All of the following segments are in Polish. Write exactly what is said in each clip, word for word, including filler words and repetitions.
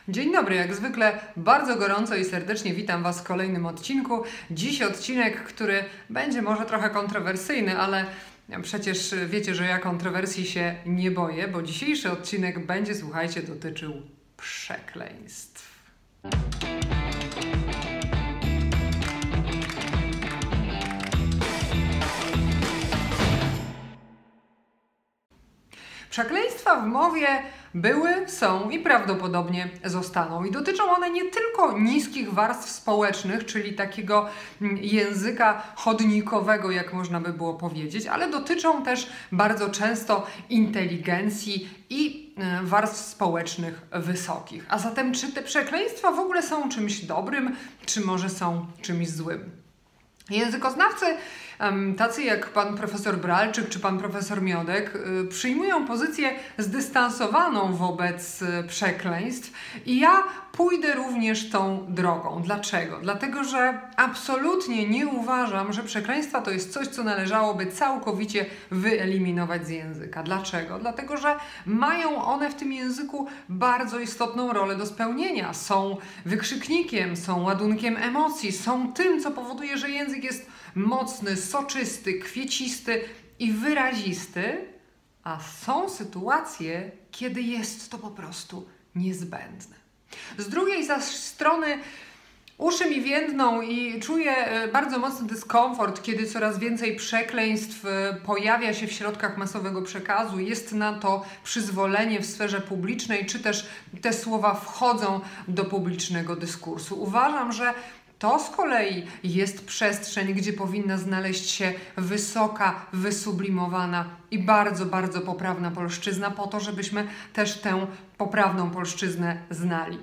Dzień dobry, jak zwykle bardzo gorąco i serdecznie witam Was w kolejnym odcinku. Dziś odcinek, który będzie może trochę kontrowersyjny, ale przecież wiecie, że ja kontrowersji się nie boję, bo dzisiejszy odcinek będzie, słuchajcie, dotyczył przekleństw. Przekleństwa w mowie były, są i prawdopodobnie zostaną. I dotyczą one nie tylko niskich warstw społecznych, czyli takiego języka chodnikowego, jak można by było powiedzieć, ale dotyczą też bardzo często inteligencji i warstw społecznych wysokich. A zatem czy te przekleństwa w ogóle są czymś dobrym, czy może są czymś złym? Językoznawcy, tacy jak pan profesor Bralczyk czy pan profesor Miodek, przyjmują pozycję zdystansowaną wobec przekleństw i ja pójdę również tą drogą. Dlaczego? Dlatego, że absolutnie nie uważam, że przekleństwa to jest coś, co należałoby całkowicie wyeliminować z języka. Dlaczego? Dlatego, że mają one w tym języku bardzo istotną rolę do spełnienia. Są wykrzyknikiem, są ładunkiem emocji, są tym, co powoduje, że język jest mocny, soczysty, kwiecisty i wyrazisty, a są sytuacje, kiedy jest to po prostu niezbędne. Z drugiej zaś strony uszy mi więdną i czuję bardzo mocny dyskomfort, kiedy coraz więcej przekleństw pojawia się w środkach masowego przekazu, jest na to przyzwolenie w sferze publicznej, czy też te słowa wchodzą do publicznego dyskursu. Uważam, że to z kolei jest przestrzeń, gdzie powinna znaleźć się wysoka, wysublimowana i bardzo, bardzo poprawna polszczyzna, po to, żebyśmy też tę poprawną polszczyznę znali.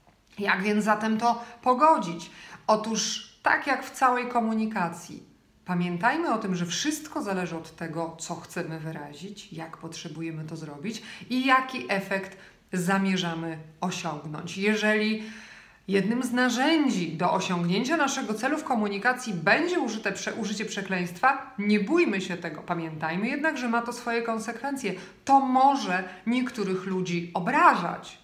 Jak więc zatem to pogodzić? Otóż tak jak w całej komunikacji, pamiętajmy o tym, że wszystko zależy od tego, co chcemy wyrazić, jak potrzebujemy to zrobić i jaki efekt zamierzamy osiągnąć. Jeżeli jednym z narzędzi do osiągnięcia naszego celu w komunikacji będzie użyte prze, użycie przekleństwa, nie bójmy się tego. Pamiętajmy jednak, że ma to swoje konsekwencje. To może niektórych ludzi obrażać.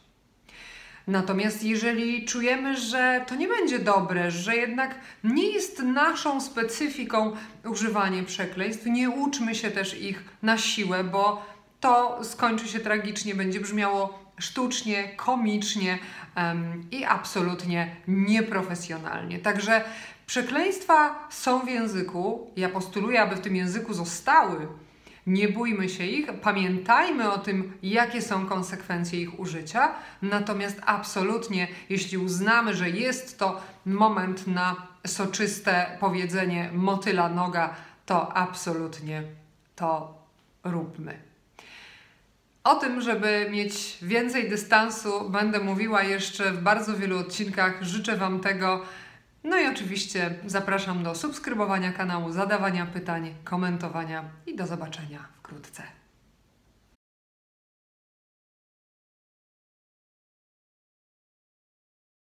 Natomiast jeżeli czujemy, że to nie będzie dobre, że jednak nie jest naszą specyfiką używanie przekleństw, nie uczmy się też ich na siłę, bo to skończy się tragicznie, będzie brzmiało sztucznie, komicznie um, i absolutnie nieprofesjonalnie. Także przekleństwa są w języku. Ja postuluję, aby w tym języku zostały. Nie bójmy się ich, pamiętajmy o tym, jakie są konsekwencje ich użycia, natomiast absolutnie, jeśli uznamy, że jest to moment na soczyste powiedzenie motyla noga, to absolutnie to róbmy. O tym, żeby mieć więcej dystansu, będę mówiła jeszcze w bardzo wielu odcinkach. Życzę Wam tego. No i oczywiście zapraszam do subskrybowania kanału, zadawania pytań, komentowania i do zobaczenia wkrótce.